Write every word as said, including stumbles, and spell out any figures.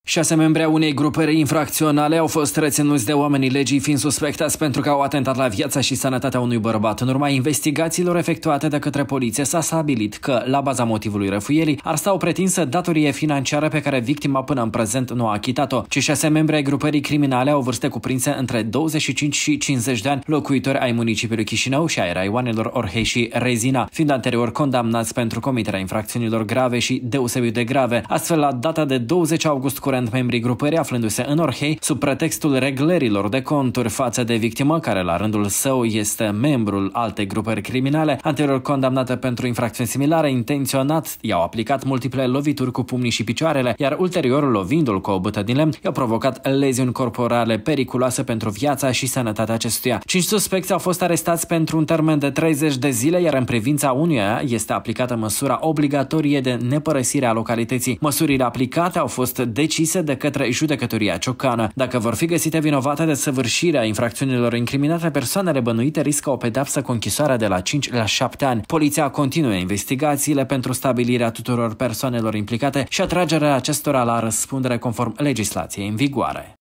Șase membri ai unei grupări infracționale au fost reținuți de oamenii legii, fiind suspectați pentru că au atentat la viața și sănătatea unui bărbat. În urma investigațiilor efectuate de către poliție, s-a stabilit că, la baza motivului răfuielii, ar sta o pretinsă datorie financiară pe care victima până în prezent nu a achitat-o. Cei șase membri ai grupării criminale au vârste cuprinse între douăzeci și cinci și cincizeci de ani, locuitori ai municipiului Chișinău și ai raioanelor Orhei și Rezina, fiind anterior condamnați pentru comiterea infracțiunilor grave și deosebit de grave. Astfel, la data de douăzeci august curent, membrii grupării aflându-se în Orhei, sub pretextul reglărilor de conturi față de victimă, care la rândul său este membrul altei grupări criminale, anterior condamnată pentru infracțiuni similare, intenționat i-au aplicat multiple lovituri cu pumnii și picioarele, iar ulterior, lovindu-l cu o bâtă din lemn, i-au provocat leziuni corporale periculoase pentru viața și sănătatea acestuia. Cinci suspecți au fost arestați pentru un termen de treizeci de zile, iar în privința unuia este aplicată măsura obligatorie de nepărăsire a localității. Măsurile aplicate au fost decise de către judecătoria ciocană. Dacă vor fi găsite vinovate de săvârșirea infracțiunilor incriminate, persoanele bănuite riscă o pedeapsă cu închisoarea de la cinci la șapte ani. Poliția continuă investigațiile pentru stabilirea tuturor persoanelor implicate și atragerea acestora la răspundere conform legislației în vigoare.